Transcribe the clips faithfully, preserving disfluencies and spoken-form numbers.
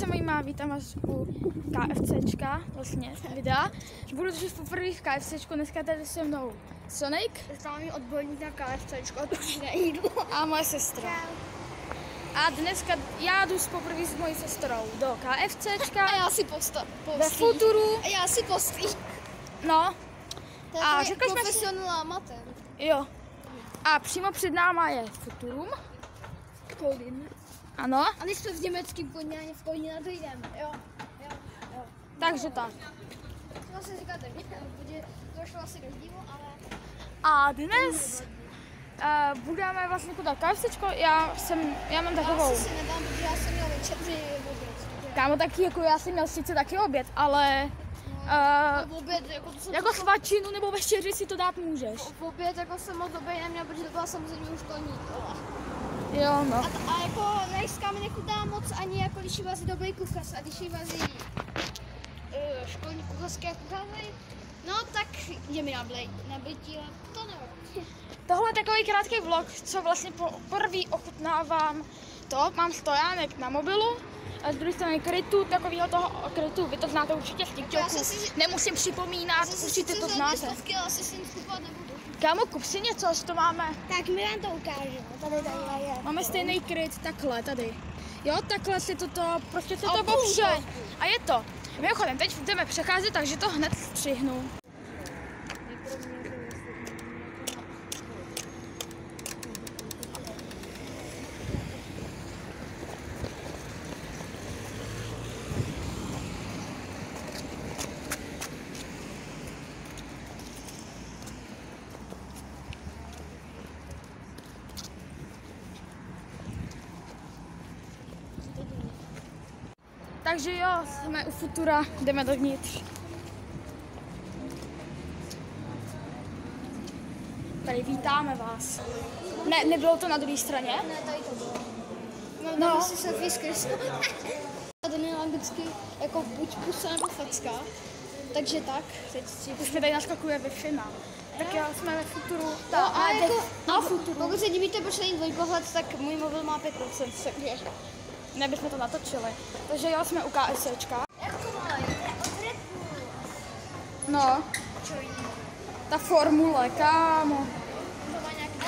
mojíma, vítám vás u KFCčka, vlastně videa. Budu držet poprvé v KFCčku, dneska tady se mnou Sonic. Známý odborník na KFCčko, to už nejídlo. A moje sestra. A dneska já jdu poprvé s mojí sestrou do KFCčka. A já si posta, postí. Ve Futuru. A já si postí. No. To A je řekli jsme si... profesionál amatér. Jo. A přímo před náma je Futurum. Kolín. Ano. A než to v německém Kolíně, ani v Kolíně na to jdeme. Jo, jo, jo. Takže tak. To asi říkáte, bude došlo asi do dílu, ale... A dnes uh, budeme vlastně kudat KFCčko. Já jsem, já mám takovou... Já si nedám, protože já jsem měl večeři oběd. Kámo, taky jako já jsem měl sice taky oběd, ale... Uh, oběd, jako, to jsem jako svačinu nebo večeři si to dát můžeš. V oběd jako jsem moc dobrý neměl, protože to byla samozřejmě už kolní. Jo, no. A, a jako nejská mi nechutná moc ani jako když jí vaří dobrý kuchař a když jí vaří uh, školní kuchařské kuchaři, no tak je mi nablej, nablití, ale to nevím. Tohle je takový krátký vlog, co vlastně poprvé ochutnávám to. Mám stojánek na mobilu, a z druhé strany krytu, takového toho krytu, vy to znáte určitě z TikToku, nemusím připomínat, určitě to znáte. Asi si nic kupovat nebudu. Kámo, kup si něco, až to máme. Tak my vám to ukážeme, tady tady je. Máme stejný kryt, takhle, tady. Jo, takhle si toto, prostě se to popře. A je to. Mimochodem, teď jdeme přecházet, takže to hned střihnu. Takže jo, jsme u Futura, jdeme dovnitř. Tady vítáme vás. Ne, nebylo to na druhé straně? Ne, tady to bylo. Mám No. no. si selfie s Kristou. A ten je anglicky jako buď pusa nebo facka. Takže tak, teď si... Už mi tady naskakuje Wi-Fi nám. Tak jo, jsme ve Futuru. Ta, no, a ne, jako, na no, Futuru. pokud se divíte, proč není dvojpohled, tak můj mobil má pět procent, takže... Nebychom to natočili. Takže jo, jsme u KFCčka. Jako malý, od Red Bullu. No, ta formule, kámo. To má nějaký...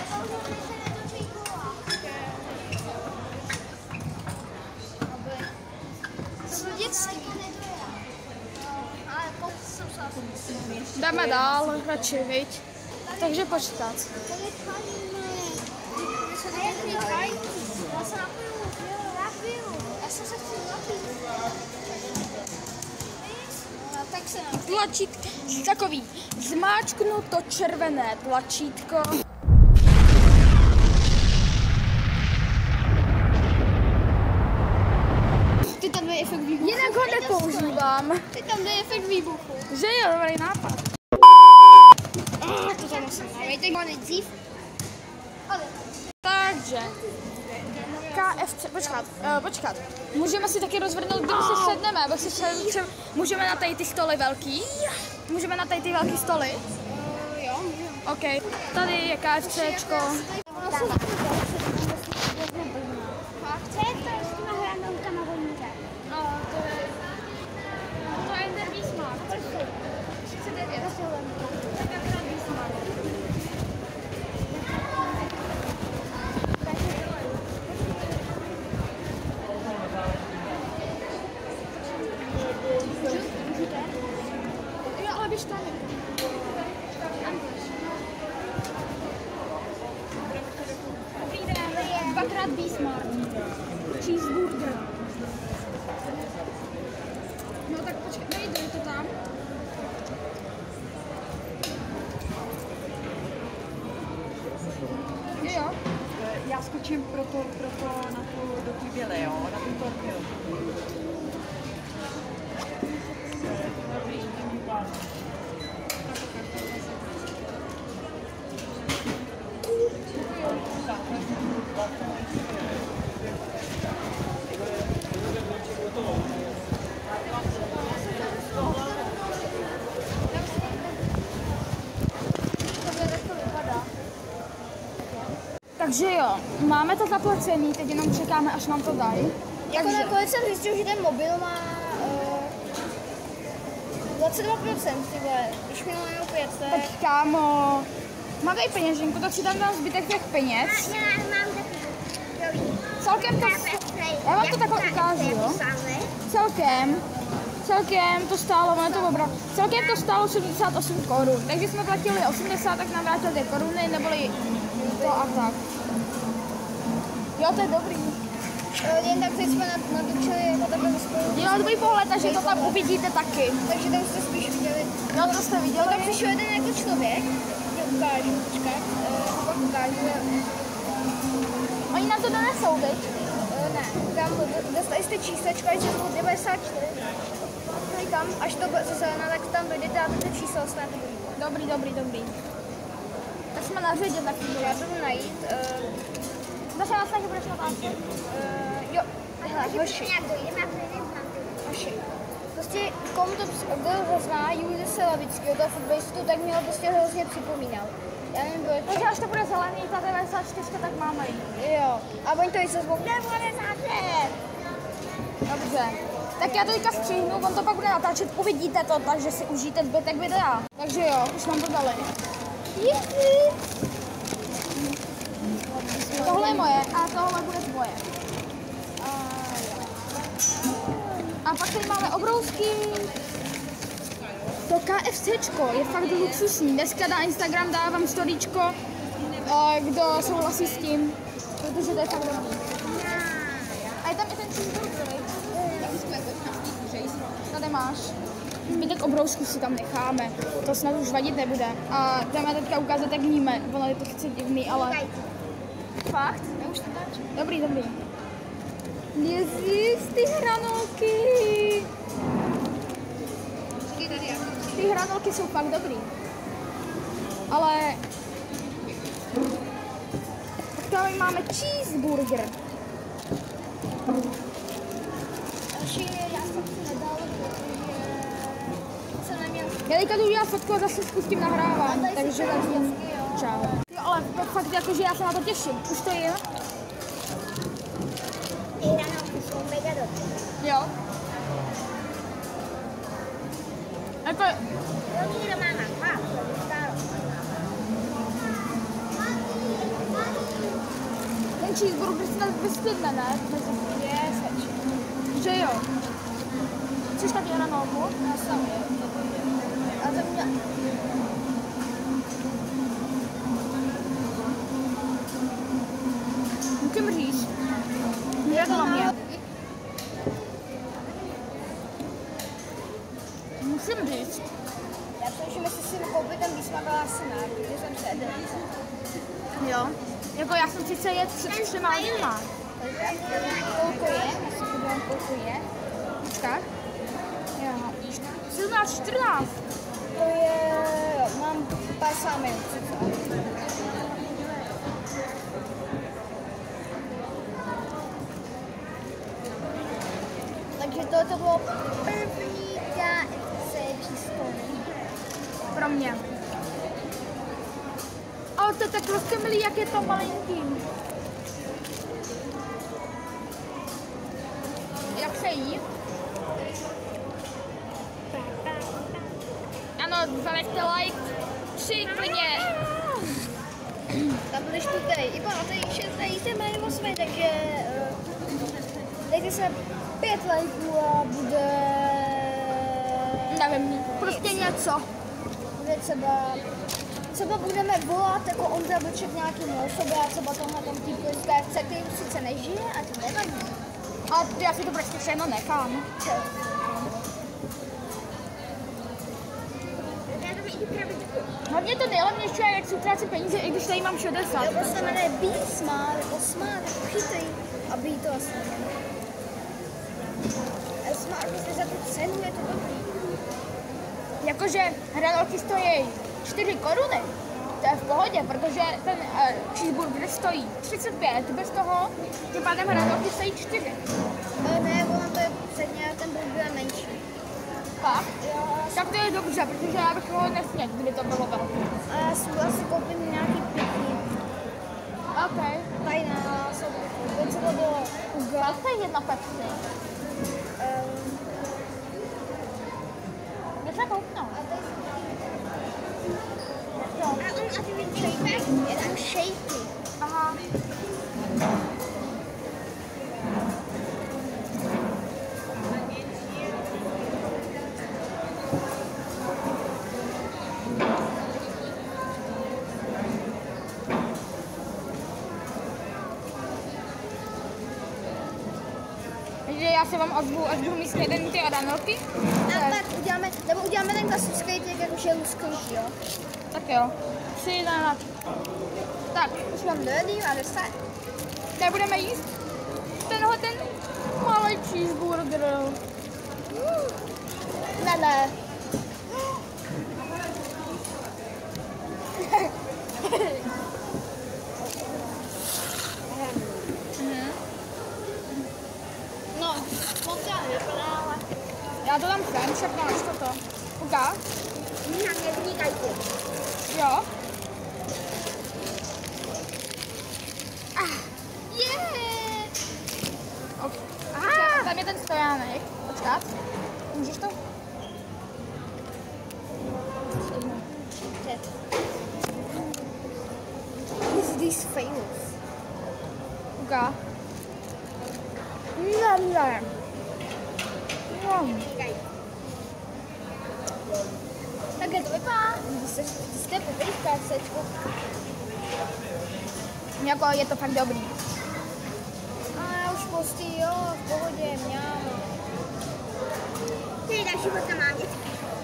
To jsou dětství. Ale pokud jsem se... Jdeme dál, radši, viď? Takže počkat. Tady chalíme. A jak mi chalí? Já se napiju. Já piju. Já jsem se chtěl napít. No, tak se napiju. Tlačítko, takový, zmáčknu to červené tlačítko. Ty tam dej efekt výbuchu. Jinak ho nepoužívám. Ty tam dej efekt výbuchu. Že je dobrý nápad. Ah, to tam musím najít. Teď má nejdřív. Ale. Takže, KFC, počkat, uh, počkat. Můžeme si taky rozvrhnout, kde si sedneme, abych si sedl, třeba, můžeme na tady ty stoly velký? Můžeme na tady ty velký stoly? Uh, jo, můžeme. OK, tady je KFCčko. Co je to s těma hranolkama voníře? No, to je, to je Ender Bismarck. třicet devět. Tak akorát Bismarck. Jo, ale běž tady. Dobrý den, dvakrát Bismarck. Cheeseburger. No tak počkej, nejde to tam. Jo, jo. Já skočím pro to, pro to na tu, do té bělé, jo, na tu torpilu. Takže jo, máme to zaplacený, teď jenom čekáme, až nám to dají. Jako Takže- nakonec jsem zjistil, že ten mobil má uh, dvacet dva procent, ty vole. Když měl jenom pět, to je... Tak kámo, mám tady peněženku, tak si tam dám zbytek těch peněz. Já mám takový Celkem to, já vám to takhle ukážu, jo. Celkem, celkem to stálo, ono to obra, celkem to stálo sedmdesát osm korun, takže jsme platili osmdesát, tak nám vrátili ty koruny, neboli to a tak. Jo, to je dobrý. Uh, jen tak teď jsme natočili jako takhle spolu. Dělal dobrý pohled, takže to tam uvidíte taky. Takže to už jste spíš viděli. Jo, to jste viděli. Tam přišel jeden jako člověk, mě ukážu, počkat, uh, pak ukážu. Oni nám to donesou, teď. Uh, ne, tam dostali jste číslečko, až jsou devadesát čtyři. Tady tam, až to bude zelená, tak tam dojdete a to číslo ostatní. Dobrý, dobrý, dobrý. Tak jsme na řadě taky. Já to jdu najít. Uh, Zase nás taky budeš natáčet. uh, jo, hele, hoši. Hoši. Prostě komu to, kdo ho zná, Juliu Selavického, toho fotbalistu, tak mě ho prostě hrozně připomínal. Já nevím, kdo je to. Takže až to bude zelený, ta devadesát čtyři, tak máme jít. Jo, a oni to i se zvou, devadesát pět. Dobře. Tak já to teďka střihnu, on to pak bude natáčet, uvidíte to, takže si užijte zbytek videa. Takže jo, už nám to dali. Tohle je moje a tohle bude tvoje. A, a pak tady máme obrousky. To KFCčko je fakt luxusní. Dneska na Instagram dávám storíčko, eh, kdo souhlasí s tím, protože to je fakt dobrý. A je tam i ten cheeseburger. Tady máš. Zbytek obrousků si tam necháme, to snad už vadit nebude. A jdeme teďka ukázat, jak vníme. Ono je to sice divný, ale... Fakt? Já už to táčím. Dobrý, dobrý. Jezus, ty hranolky. Ty hranolky jsou fakt dobrý. Ale... Tak tady máme cheeseburger. Další, já jsem to nedal, protože jsem neměl. Já teďka jdu udělat fotku a zase spustím nahrávání, takže zatím čau. Jo, ale fakt jako, že já se na to těším. Už to je? Ty hranolky jsou mega dobré. Jo. Jako, Jo, někdo má na dva, to by stálo. ten cheeseburger se tak vystydne, ne? Je, seč. Že jo. Chceš tady hranolku? Já jsem. A to mě... Můžem říct. Jak to mám je? Musím říct. Já přemýšlím, jestli si koupit ten Bismarck Arsenal, protože jsem se jedl. Jo. Jako já jsem sice jet před třema hodinama. Kolko je? Já si podívám, kolko je. Počkat. Jo. sedmnáct, čtrnáct. To je... Jo, mám padesát minut. Takže to, to bylo první K F C v historii. Pro mě. Ale to je tak prostě milý, jak je to malinký. Jak se jí? Ano, zanechte like. Tři klidně. Tam budeš tu tady. I pamatujte, že tady se mají osmi, takže uh, dejte se pět lajků a bude... Nevím, prostě něco. Bude třeba... Třeba budeme volat jako Ondra Vlček nějakým osobě a třeba tohle tam týpku z K F C, který už sice nežije a to nevadí. A já si to prostě všechno nechám. Hlavně to nejlepší je, jak si utrácí peníze, i když tady mám šedesát. Nebo se jmenuje Be Smart, jako smart, jako chytrý a být to asi. A smart, prostě za tu cenu je to dobrý. Jakože hranolky stojí čtyři koruny. To je v pohodě, protože ten uh, cheeseburger stojí třicet pět, bez toho, tím pádem hranolky stojí čtyři. Ale ne, ono to je předně, ten burger je menší. Pak? Jo, Tak to je dobře, protože já bych ho nesměl, kdyby to bylo velké. a já si asi koupím nějaký pěkný. OK. Tady na sobotu. Co to bylo? Uga. To je jedna Pepsi. Um, Kde se koupnou? a on a ty víš shaky? Je tam shaky. Aha. Takže já se vám ozvu, až budu mít jeden ty adanelky. A pak uděláme, nebo uděláme ten klasický, tak jak už je luskouší, jo? Tak jo. Tři na... Tak, Už mám dojedný a deset. tady budeme jíst tenhle ten malý cheeseburger. Ne, ne. No, moc já nevypadá, ale... Já to tam sem, všechno, až toto. Uka? Na mě vnikajte. Jo. Yeah! Ok. Ah, tam je ten stojánek. Počkat. Můžeš to? Is this famous? Uka. Ne, ne. No. Tak je to vypadá. Jste, jste poprývka, sečku. Jako je to fakt dobrý. A já už postý, jo, v pohodě, mňám. Ty další fotka mám dětky.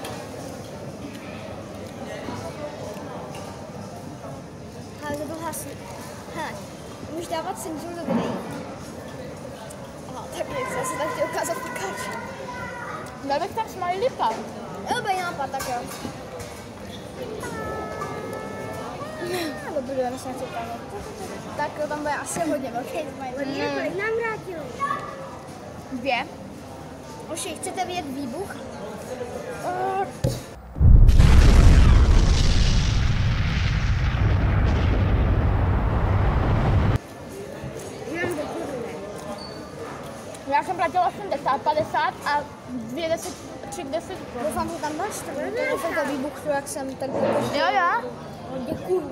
Ale to byl hlasný. Hele, můžeš dávat cenzuru do videí. Aha, tak nic, já se tak chtěl ukázat Pikachu. Dal bych tam smiley pad. Dobrý nápad, tak jo. Dobrý, já myslím, že tam tak jo, tam bude asi hodně velký smiley. Podívej, kolik nám vrátili. Dvě. Oši, chcete vidět výbuch? Uh, Nám do kurve. já jsem platila osmdesát, padesát a dvě deset, tři deset. Doufám, že tam máš to, doufám, to výbuch, jak jsem tak Jo, jo. děkuju.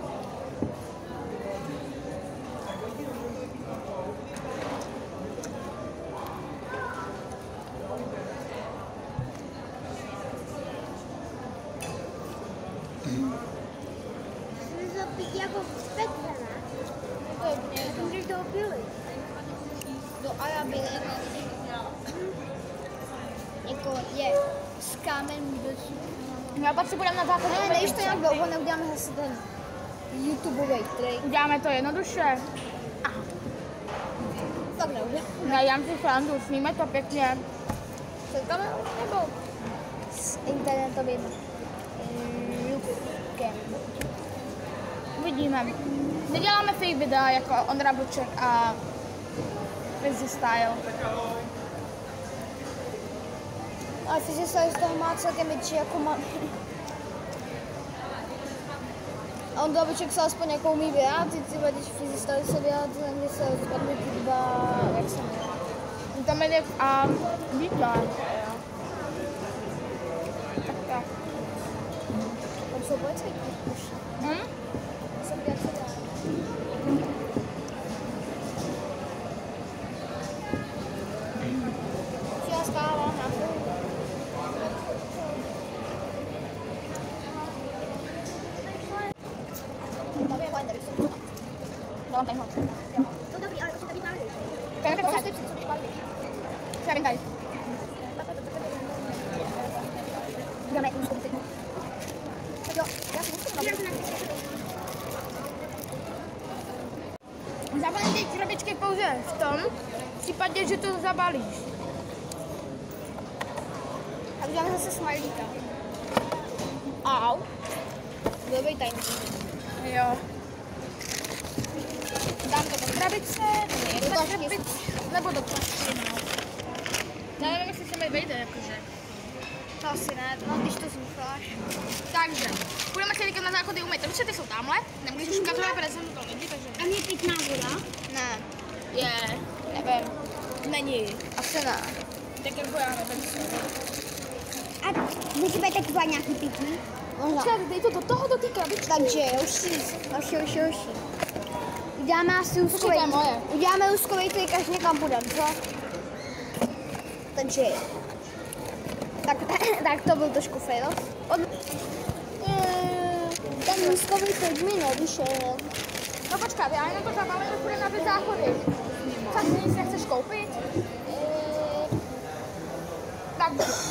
Jsme to pít jako z Petra, ne? To je mě, Můžeš to opili. do Arabie, jako je z kámen vůbec. Já pak si budeme na základu. Ne, než to nějak dlouho, neuděláme zase ten YouTubeový trik. Uděláme to jednoduše. Tak neuděláme. Ne, já si srandu, sníme to pěkně. Před kamerou nebo s internetovým mm, YouTubem. Uvidíme. Neděláme fake videa jako Ondra Vlček a Fizzy Style. Ale Fizzy Style z toho má celkem větší jako má. A on Vlček se aspoň jako umí vyjádřit, třeba když Fizzy Style se vyjádří, když se rozpadne ty dva, jak se jmenuje. Tam jde a vítá. Tak tak. Tam jsou policajti. Hm? Jsem pět já stála na to. Tam je fajn, Dávám tady ho. To dobrý, ale to se tady pálí. Tady je to pořád. jste přece co pálí. Já vím tady. Dáme jako mužkou typu. Tak jo, já si musím Já to napíšu. Zabalím ty krabičky pouze v tom případě, že to zabalíš. A uděláme zase smajlíka. Au. Dobrý tajný. Jo. Dám to do krabice, nebo Do do tašky. krabice, nebo do tašky, no. Já nevím, jestli se mi vejde, jakože. To asi ne, no když to zmucháš. Takže, budeme se teďka na záchody umýt ruce, ty jsou tamhle. Nemůžeš už katovat, protože jsem to lidi, takže... A mě pitná voda? Ne, Je, nevím. Není. asi ne. Tak jako já nevím. A musí být taky nějaký pitný? Možná. Počkej, dej to do toho, do té krabičky. Takže, už si, už si, už si, už si. Uděláme asi úzkovej. to je moje. Uděláme úzkovej trik, až někam půjdem, co? Takže, tak, tak to byl trošku fail. Od... Ten úzkovej trik mi nevyšel. No počkat, já jenom to zabalím, že půjdeme na ty záchody. Fakt nic nechceš koupit? Tak,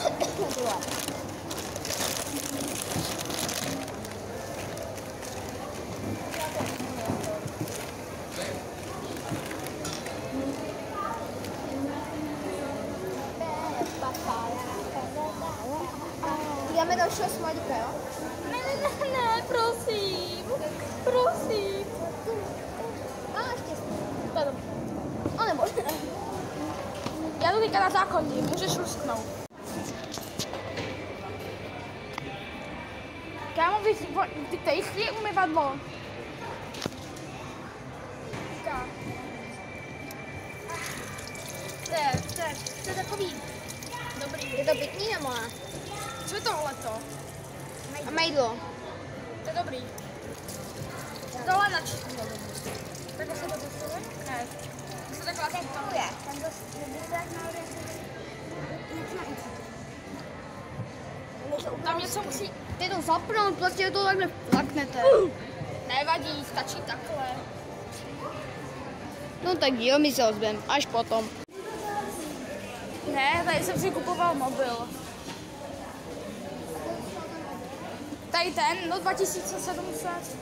Dáme dalšího smolíka, jo? ne, ne, ne, ne, prosím. Prosím. A ještě To A nebo. Já jdu teďka na záchodní, můžeš lusknout. Kámo, vy, ty tady je umyvadlo. Tak. To je, to je, to je takový dobrý. Je to pěkný nebo ne? Co je tohleto? A mejdlo. To je dobrý. Tohle na čistý. Takhle se to dostane? Ne. To se takhle To je. Tam něco musí... Ty to zapnout, prostě to takhle plaknete. Nevadí, stačí takhle. No tak jo, my se ozvem, až potom. Ne, tady jsem si kupoval mobil. Tady ten, no dva tisíce sedm set.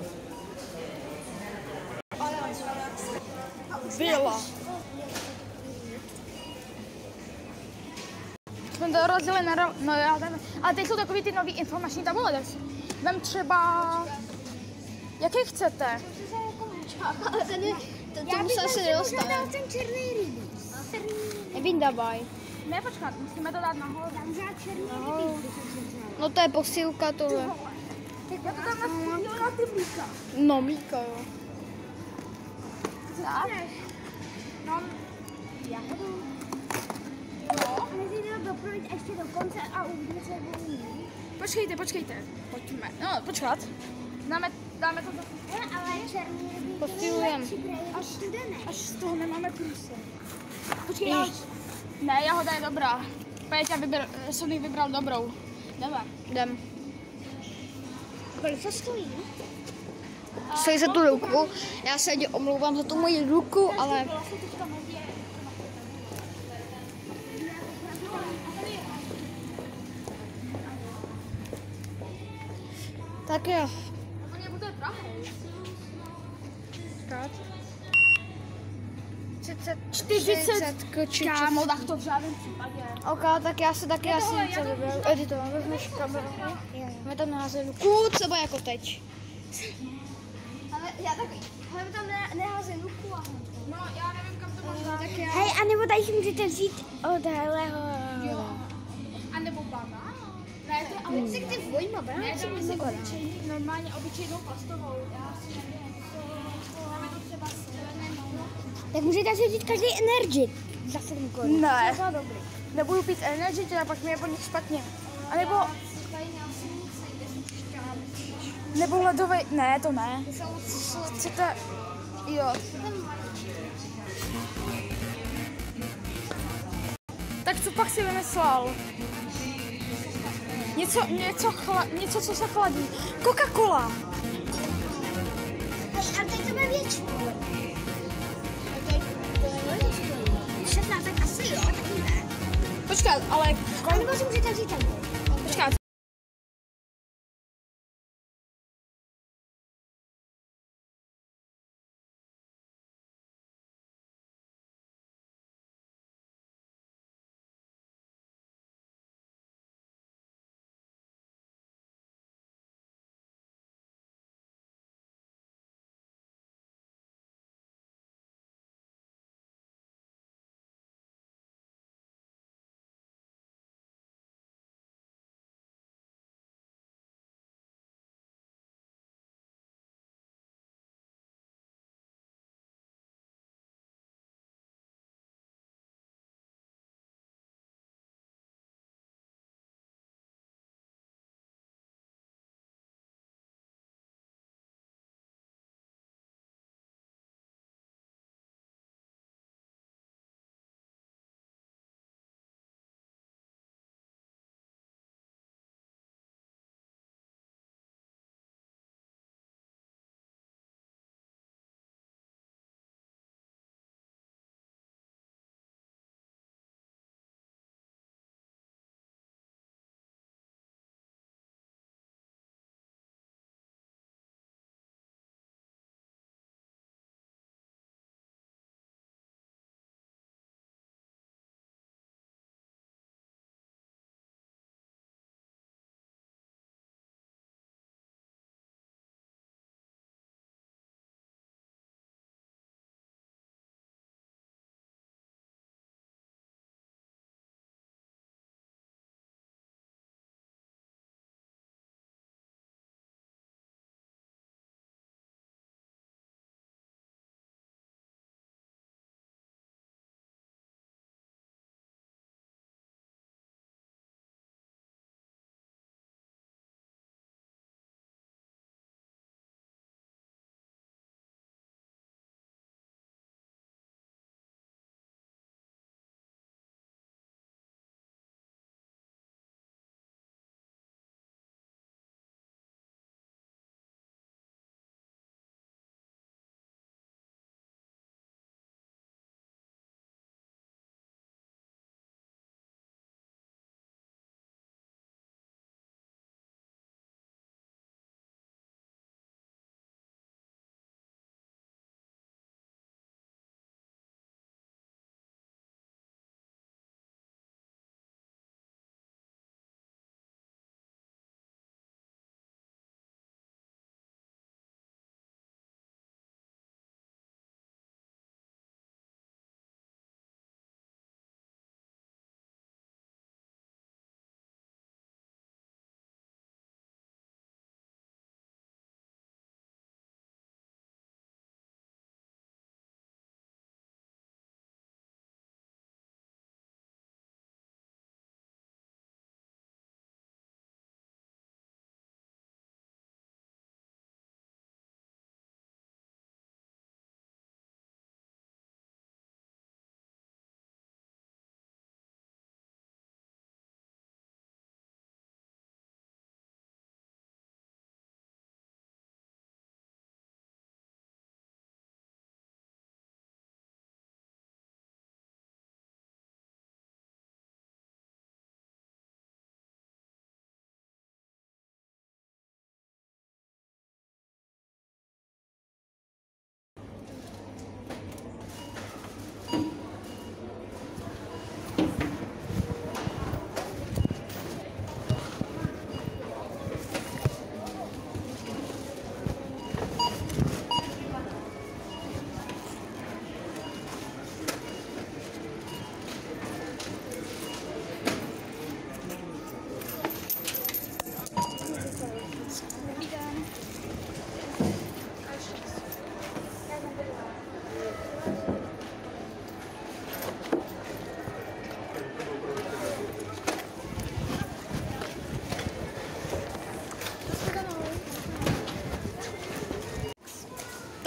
Byla. Jsme to rozdělili na... ro- No já ten... Ale teď jsou takový ty nový informační tabule. Vem třeba... Jaký chcete? Ale ten je, to, tomu se asi nedostane. ten černý rybíz. Nevyndávaj. Ne, počkat, musíme to dát nahoru. Tam vzal černý rybíz. No to je posilka tohle. Já to tam nastavím na ty mlíka. No mlíka jo. Tak. No, já budu... Jo. Mezi to doplnit ještě do konce a uvidíme, co bude. Počkejte, počkejte. Pojďme. No, počkat. Dáme, dáme to do... Ale černý rybíz. Posilujem. Až, až z toho nemáme průse. Počkej, já... Ne, jahoda je dobrá. Péťa vybral, Sony vybral dobrou. Jdeme. Jdem. Kolik to stojí? Stojí za tu ruku. Já se tě omlouvám za tu moji ruku, ale... Tak jo. Úplně bude drahý. třicet, čtyřicet kočičů. Kámo, tak to v žádném případě. Ok, tak já se taky asi tohle, něco já to- vyberu. Editovat, vezmeš kameru. Máme tam naházenou ruku, třeba jako teď. Ale já taky. Ale tam ne, neházej ruku a... No, já nevím, kam to mám dát. Tak já... Hej, a nebo tady si můžete vzít od heleho. Jo. A nebo banán. Ne, to je ale... Si ty dvojma, Ne, brát si dáme si nekoná. obyčejný, normálně obyčejnou plastovou. Já si nevím. Dáme to třeba zelenou. Tak můžete si vzít každý energy za sedm korun. Ne. To je dobrý. Nebudu pít energy, teda pak mi je po nich špatně. A nebo... Nebo ledový... Ne, to ne. Chcete... Jo. Tak co pak si vymyslel? Něco, něco, chla, něco, co se chladí. Coca-Cola. Hej, ale teď to bude větší. šestnáct, tak asi jo, taky ne. Počkat, ale... A nebo si můžete vzít tam. Počkat,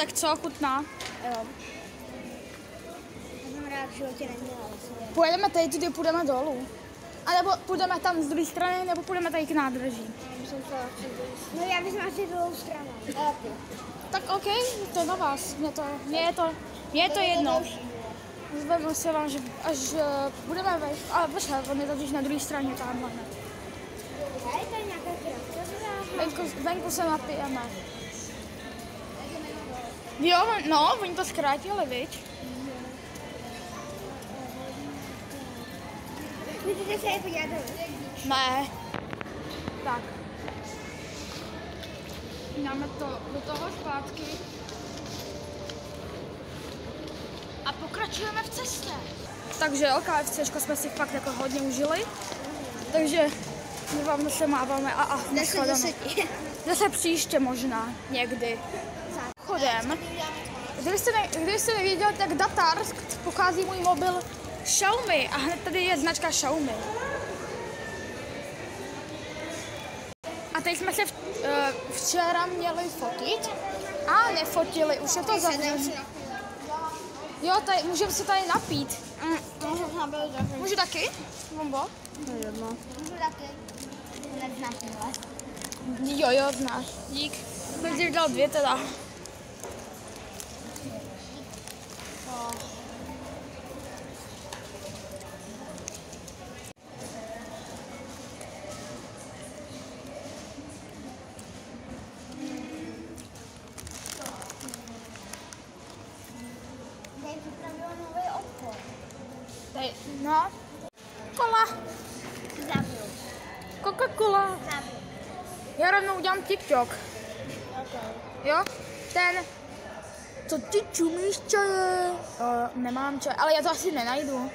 tak co, chutná? Jo. Já jsem rád v životě neměla. Vlastně. Pojedeme tady, tudy půjdeme dolů. A nebo půjdeme tam z druhé strany, nebo půjdeme tady k nádraží. No já bych asi druhou stranu. Tak OK, to je na vás. Mně, to, mně, je, to, mně je to jedno. Zvednu se vám, že až uh, budeme vejít. Ale počkej, on je totiž na druhé straně tamhle hned. Je to nějaká krátka? Venku, venku se napijeme. Jo, no, oni to zkrátili, viď? Můžete se je podívat dolů? Ne. Tak. Dáme to do toho zpátky. A pokračujeme v cestě. Takže jo, KFCčko jsme si fakt jako hodně užili. Takže my vám zase máváme a a nashledanou. Zase příště možná, někdy. Chodem. Kdybyste, ne, kdybyste nevěděli, tak Datarsk pochází můj mobil Xiaomi a hned tady je značka Xiaomi. A teď jsme se v, uh, včera měli fotit a nefotili, už je to zavřené. Jo, tady, můžeme se tady napít. Můžu taky? Bombo? Můžu taky. Neznáš tohle. Jo, jo, znáš. Dík. Jsem ti dal dvě teda. Tady připravila nový obchod. Tady, no. Kola. Zavřu. Coca-Cola. Zavřu. Já rovnou udělám TikTok. Okay. Jo? Ten, co ty čumíš čaje? Uh, nemám čaj, ale já to asi nenajdu.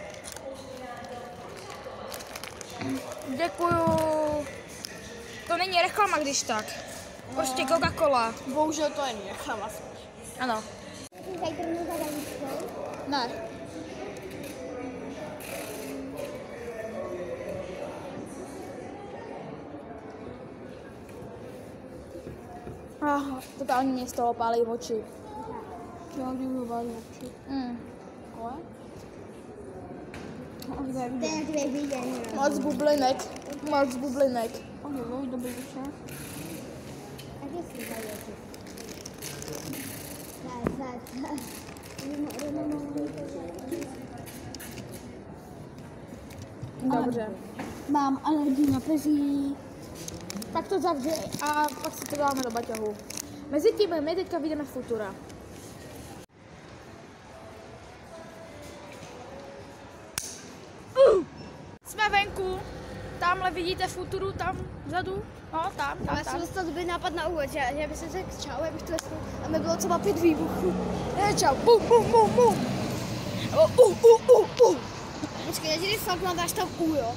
Děkuju. To není reklama, když tak. Prostě Coca-Cola. Bohužel to není reklama. Ano. Tady to mnou zadávíčkou. Ne. Ah, totálně mě z toho pálí oči. Já jdu pálí oči. Mm. Kole? To je na tvé vidění. Moc bublinek. Moc bublinek. Ahoj, dobrý večer. Taky si zajetí. Tak, tak, tak. Dobře. Mám alergii na pezí. Tak to zavři a pak si to dáme do baťahu. Mezitím my teďka vyjdeme Futura. Uh! Jsme venku. Tamhle vidíte Futuru, tam vzadu. No, tam, tam, Já jsem tam. dostal dobrý nápad na úvod, že, že by se řekl čau, já bych to jestli, a mi bylo třeba pět výbuchů. Ne, čau. Bum, bum, bum, bum. Uh, uh, uh, uh, uh. Počkej, já ti když fakt nadáš tam U, jo?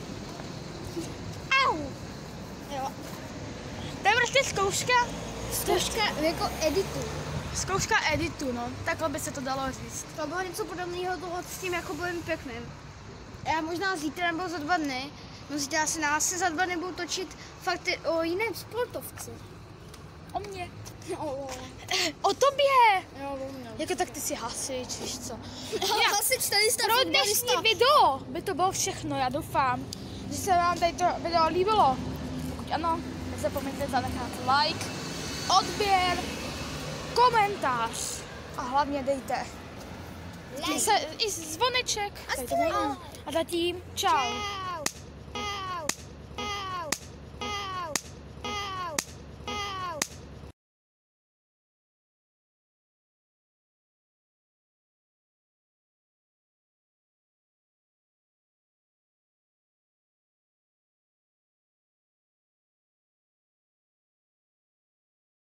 Au. Jo. To je prostě zkouška. Zkouška jako editu. Zkouška editu, no. Takhle by se to dalo říct. To bylo něco podobného toho s tím jako bojím pěkným. Já možná zítra nebo za dva dny, no zítra asi nás se za dva dny budu točit fakt o jiném sportovci. O mě. O, O tobě. jo, o mě. Jako tak ty si hasič, víš co. Já hasič, tenista, Pro dnešní video by to bylo všechno, já doufám, že se vám tady to video líbilo. Pokud ano, nezapomeňte zanechat like, odběr, komentář a hlavně dejte Like. se, i zvoneček. A Tady to nejde. A zatím čau. Čau.